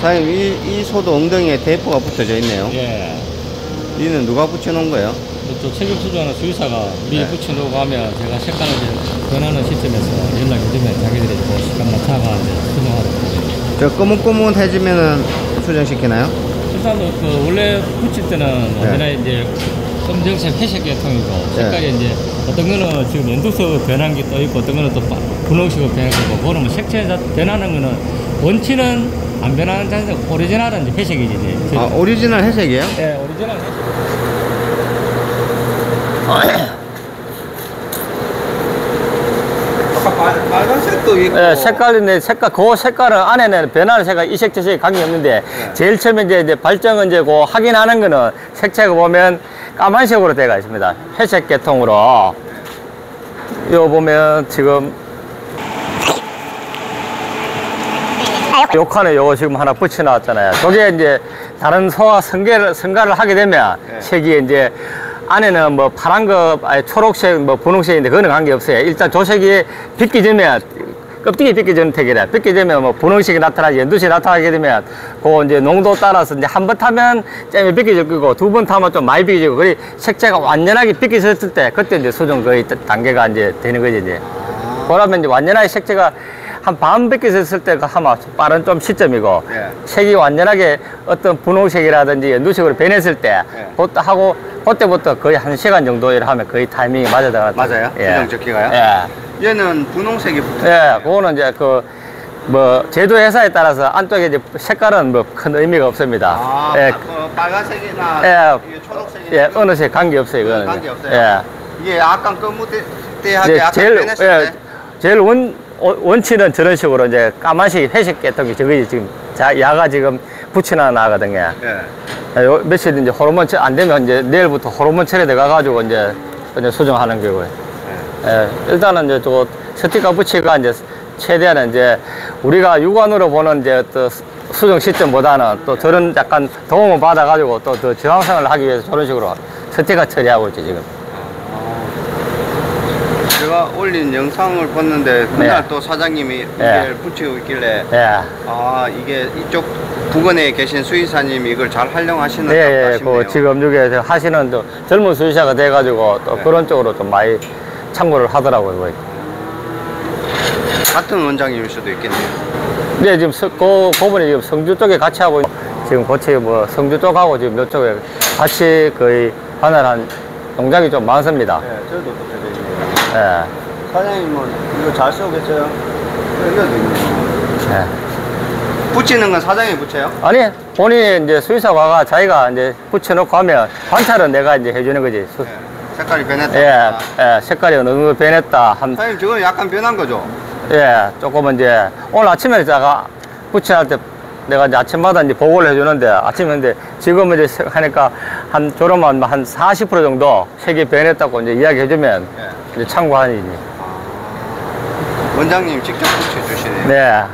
사장님, 이 소도 엉덩이에 테이프가 붙여져 있네요. 예. 이는 누가 붙여놓은 거예요? 또 책임 수주하는 수의사가 미리 네. 붙여놓고 하면 제가 색깔을 이제 변하는 시점에서 연락해주면 자기들이 뭐 시간 맞춰가 이제 수정하고. 저 꼬문꼬문해지면은 수정시키나요? 일단 그 원래 붙일 때는 언제나 이제 검정색 회색 계통이고 색깔이 이제 어떤 거는 지금 연두색 변한 게 또 있고 어떤 거는 또 분홍색으로 변한 거고 그거는 뭐 색채에서 변하는 거는 원치는 안 변하는 자세 오리지널은 이제 회색이지. 이제. 아, 오리지널 회색이에요? 네, 오리지널 회색. 빨간색도 있고. 네, 색깔인데 그 색깔은 안에는 변하는 색깔 이색저색이 관계 없는데 제일 처음에 이제 발정은 이제 그 확인하는 거는 색채가 보면 까만색으로 되어 있습니다. 회색 계통으로. 요 보면 지금 요 칸에 요거 지금 하나 붙여 놨잖아요. 저게 이제 다른 소와 성가를 하게 되면 색이 이제 안에는 뭐 파란 거, 아니 초록색, 뭐 분홍색인데 그거는 관계없어요. 일단 조색이 빗겨지면, 껍데기 빗겨지는 택이래. 빗겨지면 뭐 분홍색이 나타나지, 연두색이 나타나게 되면, 그 이제 농도 따라서 이제 한 번 타면 잼이 빗겨질 거고, 두 번 타면 좀 많이 빗겨지고, 그리 색채가 완전하게 빗겨졌을 때, 그때 이제 수정 거의 단계가 이제 되는 거지, 이제. 그러면 이제 완전하게 색채가 한 반 빗겨졌을 때 하면 빠른 좀 시점이고, 색이 완전하게 어떤 분홍색이라든지 연두색으로 변했을 때, 그것도 하고, 그때부터 거의 1시간 정도 일 하면 거의 타이밍이 맞아 들어갔죠. 맞아요? 수정 적기가요? 예. 얘는 분홍색이 붙어. 예, 그거는 이제 제조회사에 따라서 안쪽에 이제 색깔은 뭐 큰 의미가 없습니다. 아, 예. 빨간색이나 초록색이나. 예, 어느 색 관계없어요, 이거는. 관계없어요? 예. 이게 약간 거무대하게 약간 변했을 때. 제일 원치는 저런 식으로 이제 까만색, 회색 계통이 저기 지금 야가 지금 붙여놔 나거든요. 요 며칠 이제 호르몬 안 되면 이제 내일부터 호르몬 처리돼 가가지고 이제 수정하는 거고요. 예, 일단은 이제 저 스티커 붙이가 이제 최대한 이제 우리가 육안으로 보는 이제 또 수정 시점보다는 또 저런 약간 도움을 받아가지고 또 더 저항성을 하기 위해서 저런 식으로 스티커 처리하고 있죠, 지금. 제가 올린 영상을 봤는데 그날 또 사장님이 이걸 붙이고 있길래 아 이게 이쪽 부근에 계신 수의사님이 이걸 잘 활용하시는 것 같습니다. 그 지금 여기 하시는 또 젊은 수의사가 돼가지고 또 그런 쪽으로 좀 많이 참고를 하더라고요. 같은 원장님일 수도 있겠네요. 네, 지금 그분이 지금 성주 쪽에 같이 하고 지금 고치 뭐 성주 쪽하고 지금 이쪽에 같이 거의 관할한 농장이 좀 많습니다. 네, 저도 붙여져 있네요. 예. 사장님은 이거 잘 쏘겠어요? 여기도 있네요. 예. 붙이는 건 사장님이 붙여요? 아니, 본인이 이제 수의사가 자기가 이제 붙여놓고 하면 관찰은 내가 이제 해주는 거지. 색깔이 변했다. 색깔이 어느 정도 변했다. 사장님, 저건 약간 변한 거죠? 예, 조금은 이제 오늘 아침에 제가 붙여할 때 내가 이제 아침마다 이제 보고를 해주는데 아침에 근데 지금은 이제 하니까 졸업만 한 40% 정도 색이 변했다고 이제 이야기해주면 이제 참고하니. 원장님 직접 붙여주시네요. 네.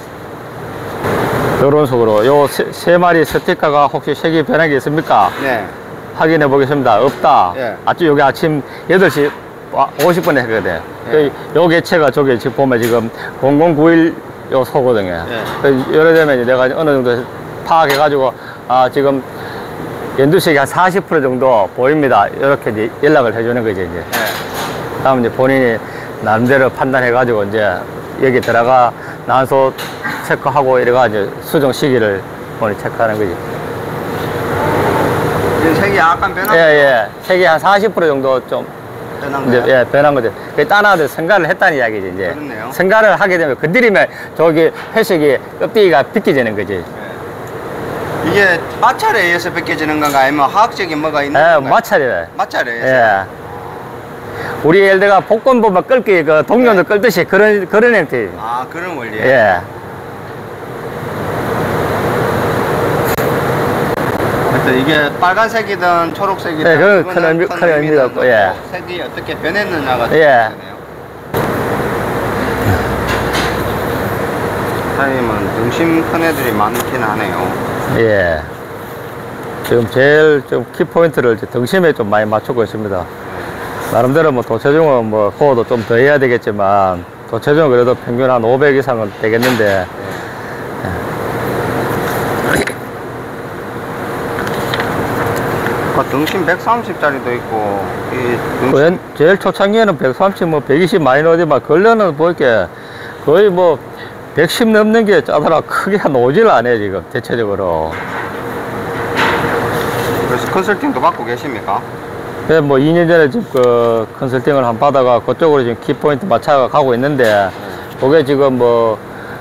이런 식으로 요 세 마리 스티커가 혹시 색이 변한 게 있습니까? 네. 확인해 보겠습니다. 없다. 여기 아침 8시 50분에 했거든요. 요 개체가 저기 지금 보면 지금 0091 요 소거든요. 예를 들면 내가 어느 정도 파악해가지고 지금 연두색이 한 40% 정도 보입니다. 이렇게 이제 연락을 해주는 거죠, 이제. 다음 이제 본인이 나름대로 판단해가지고 이제 여기 들어가 난소 체크하고 이래가 이제 수정 시기를 본인이 체크하는 거지. 색이 약간 변한 색이 한 40% 정도 좀 변한 거예요? 이제, 변한 거죠. 따나들 성가를 했다는 이야기지, 이제. 그렇네요. 성가를 하게 되면 건드리면 저기 회색이 껍데기가 벗겨지는 거지. 이게 마찰에 의해서 벗겨지는 건가 아니면 화학적인 뭐가 있는 건가요? 마찰이에요. 마찰에 의해서? 우리 예를 들어 복권 보면 끓기 그 동전을 끌듯이 그런 형태. 아, 그런 원리예요? 하여튼 이게 빨간색이든 초록색이든 그건 큰 의미가 없고, 색이 어떻게 변했느냐가 중요하네요. 사장님은 등심 큰 애들이 많긴 하네요. 지금 제일 좀 키포인트를 등심에 좀 많이 맞추고 있습니다. 나름대로 뭐 도체중은 뭐 호도 좀 더 해야 되겠지만 도체중은 그래도 평균 한 500 이상은 되겠는데 등심 130짜리도 있고, 제일 초창기에는 130, 뭐 120 많이 넣어도 막 걸려는 보이게 거의 뭐 110 넘는 게 짜더라 크게 오질 않아요, 지금, 대체적으로. 그래서 컨설팅도 받고 계십니까? 네, 뭐 2년 전에 지금 그 컨설팅을 한 받아가 그쪽으로 지금 키포인트 맞춰가 가고 있는데, 그게 지금 뭐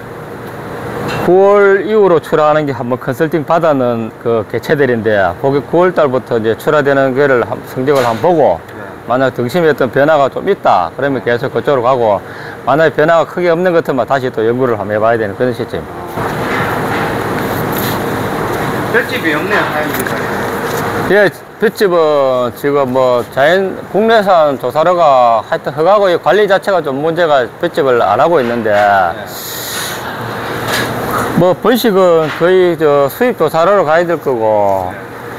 9월 이후로 출하하는 게 한번 컨설팅 받아는 그 개체들인데, 거기 9월 달부터 이제 출하되는 거를 성적을 한번 보고, 만약 등심에 어떤 변화가 좀 있다 그러면 계속 그쪽으로 가고, 만약에 변화가 크게 없는 것 같으면 다시 또 연구를 한번 해봐야 되는 그런 시점. 볏집이 없네요, 사장님. 예, 볏집은 지금 뭐 국내산 조사료가 하여튼 허가고 관리 자체가 좀 문제가 볏집을 안 하고 있는데, 뭐 번식은 거의 저 수입 조사료로 가야 될 거고,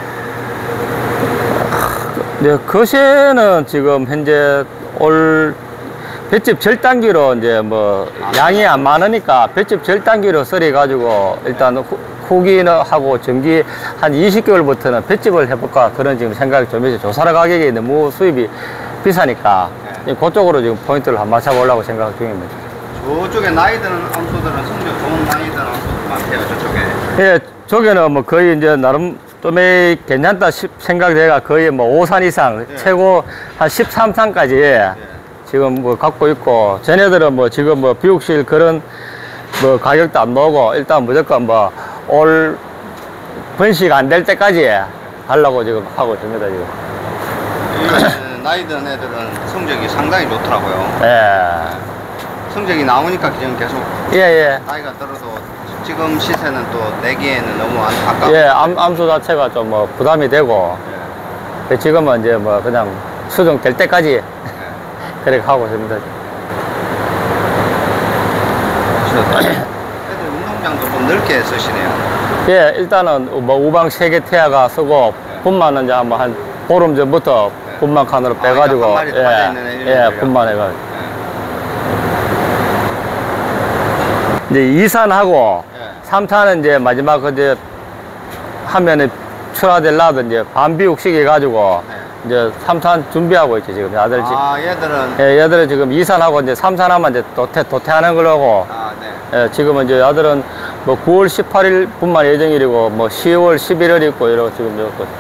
네, 거세는 지금 현재 올 볏집 절단기로 이제 뭐 양이 안 많으니까 볏집 절단기로 썰어 가지고 일단 후기는 하고 전기 한 20개월부터는 볏집을 해볼까 그런 지금 생각이 좀 있어요. 조사료 가격이 너무 수입이 비싸니까 그쪽으로 지금 포인트를 한번 맞춰보려고 생각 중입니다. 저쪽에 나이 드는 암소들은 성적 좋은 나이 드는 암소들 많대요, 저쪽에. 예, 저게는 뭐 거의 이제 나름 좀 괜찮다 생각돼가 거의 뭐 5산 이상, 최고 한 13산까지 지금 뭐 갖고 있고, 쟤네들은 뭐 지금 뭐 비육실 그런 뭐 가격도 안 나오고, 일단 무조건 뭐 올 번식 안 될 때까지 하려고 지금 하고 있습니다, 지금. 나이 든 애들은 성적이 상당히 좋더라고요. 예. 성적이 나오니까 지금 계속 예. 나이가 들어도 지금 시세는 또 내기에는 너무 아깝고. 예, 암수 자체가 좀 뭐 부담이 되고, 지금은 이제 뭐 그냥 수정될 때까지 그렇게 하고 있습니다. 애들 운동장도 좀 넓게 쓰시네요. 예, 일단은 뭐 우방 3개 태아가 쓰고, 분만은 이제 한 보름 전부터 분만 칸으로 빼가지고, 분만 해가지고. 이제 2산하고 3탄은 이제 마지막 이제 하면은 출하될라도 이제 반비육식 해가지고 이제 3탄 준비하고 있지, 지금 아들 지금. 얘들은? 예, 얘들은 지금 2산하고 이제 3산하면 이제 도태하는 거라고. 예, 지금은 이제 아들은 뭐 9월 18일 분만 예정일이고, 뭐 10월 11일 있고, 이러고 지금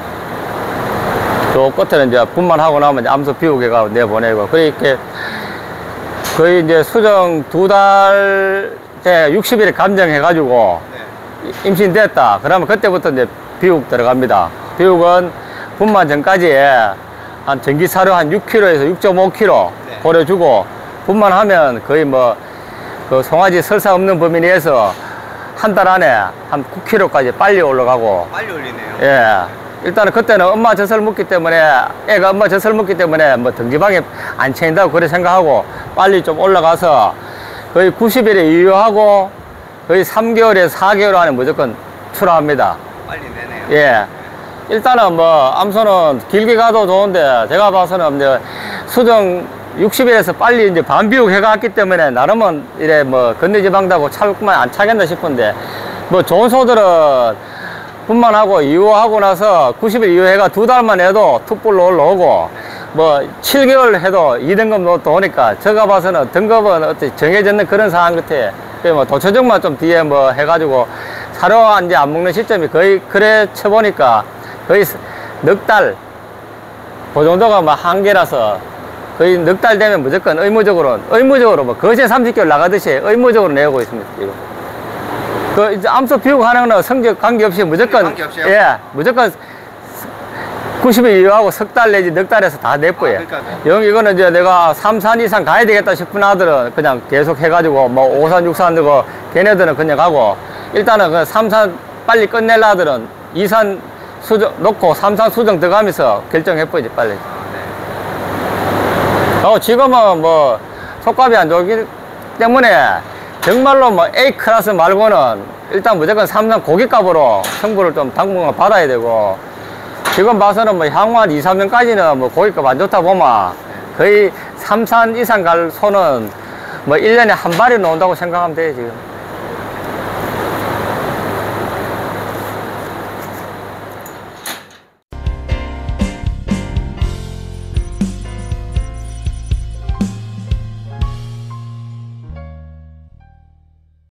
저 끝에는 이제 분만하고 나면 이제 암소 비우개가 내보내고, 그렇게 거의 이제 수정 2달 때 60일에 감정해가지고 임신됐다. 그러면 그때부터 이제 비육 들어갑니다. 비육은 분만 전까지 한 전기 사료 한 6kg에서 6.5kg 보내주고, 분만하면 거의 뭐 그 송아지 설사 없는 범위 내에서 한 달 안에 한 9kg까지 빨리 올라가고. 빨리 올리네요. 예. 일단은 그때는 엄마 젖을 먹기 때문에, 애가 엄마 젖을 먹기 때문에 뭐 등기방에 안 채인다고 그래 생각하고 빨리 좀 올라가서 거의 90일에 유효하고 거의 3개월에서 4개월 안에 무조건 출하합니다. 빨리 내네요. 예. 일단은 뭐 암소는 길게 가도 좋은데, 제가 봐서는 이제 수정 60일에서 빨리 이제 반비육 해갔기 때문에 나름은 이래 뭐 건네지방다고 찰만 안 차겠나 싶은데, 뭐 좋은 소들은 분만하고 이후하고 나서 90일 이후해가 2달만 해도 툭불로 올라오고, 뭐 7개월 해도 2등급 또 오니까, 제가 봐서는 등급은 어떻게 정해졌는 그런 상황 같아. 뭐 도초정만 좀 뒤에 뭐 해가지고 사료 이제 안 먹는 시점이 거의 그래 쳐보니까 거의 넉 달, 그 정도가 뭐 한계라서 거의 넉 달 되면 무조건 의무적으로 뭐 거세 30개월 나가듯이 의무적으로 내고 있습니다, 지금. 그 이제 암소 비육하는 거는 성적 관계없이 무조건, 관계없이요? 예, 무조건 90일 이후하고 석 달 내지 넉 달에서 다 냈고요. 이거는 이제 내가 3산 이상 가야 되겠다 싶은 아들은 그냥 계속 해가지고 뭐 5산, 6산 되고, 걔네들은 그냥 가고, 일단은 그 3산 빨리 끝낼 아들은 2산 수정 놓고 3산 수정 들어가면서 결정해보지, 빨리. 지금은 뭐 속값이 안 좋기 때문에 정말로 뭐 A 클래스 말고는 일단 무조건 3산 고깃값으로 성부를 좀 당분간 받아야 되고, 지금 봐서는 뭐 향후 한 2, 3년까지는 뭐 고깃값 안 좋다 보면 거의 3산 이상 갈 소는 뭐 1년에 한 발이 나온다고 생각하면 돼요, 지금.